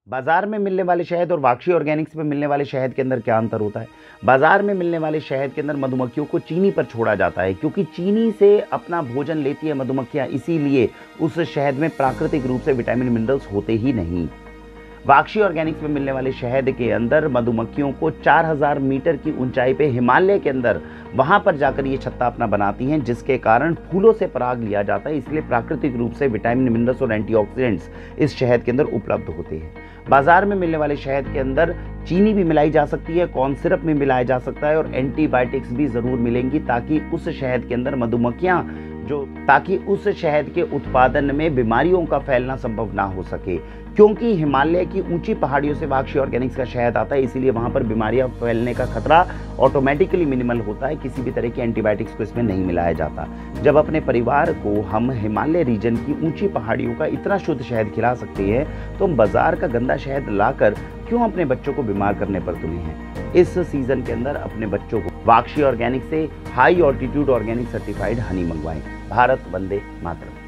बाजार में मिलने वाले शहद और वाक्षी ऑर्गेनिक्स में मिलने वाले शहद के अंदर क्या अंतर होता है? बाजार में मिलने वाले शहद के अंदर मधुमक्खियों को चीनी पर छोड़ा जाता है, क्योंकि चीनी से अपना भोजन लेती है मधुमक्खियां, इसीलिए उस शहद में प्राकृतिक रूप से विटामिन मिनरल्स होते ही नहीं। वाक्षी ऑर्गेनिक्स में मिलने वाले शहद के अंदर मधुमक्खियों को 4000 मीटर की ऊंचाई पे हिमालय के अंदर वहां पर जाकर ये छत्ता अपना बनाती हैं, जिसके कारण फूलों से पराग लिया जाता है, इसलिए प्राकृतिक रूप से विटामिन मिनरल्स और एंटीऑक्सीडेंट्स इस शहद के अंदर उपलब्ध होते हैं। बाजार में मिलने वाले शहद के अंदर चीनी भी मिलाई जा सकती है, कॉर्न सिरप में मिलाया जा सकता है और एंटीबायोटिक्स भी जरूर मिलेंगी, ताकि उस शहद के अंदर ताकि उस शहद के उत्पादन में बीमारियों का फैलना संभव ना हो सके। क्योंकि हिमालय की ऊंची पहाड़ियों से वाक्षी ऑर्गेनिक्स का शहद आता है, इसीलिए वहां पर बीमारियां फैलने का खतरा ऑटोमेटिकली मिनिमल होता है। किसी भी तरह की एंटीबायोटिक्स को इसमें नहीं मिलाया जाता। जब अपने परिवार को हम हिमालय रीजन की ऊंची पहाड़ियों का इतना शुद्ध शहद खिला सकते हैं, तो हम बाजार का गंदा शहद लाकर क्यों अपने बच्चों को बीमार करने पर तुले हैं? इस सीजन के अंदर अपने बच्चों को वाक्षी ऑर्गेनिक से high altitude organic certified honey मंगवाएं। भारत वंदे मातरम।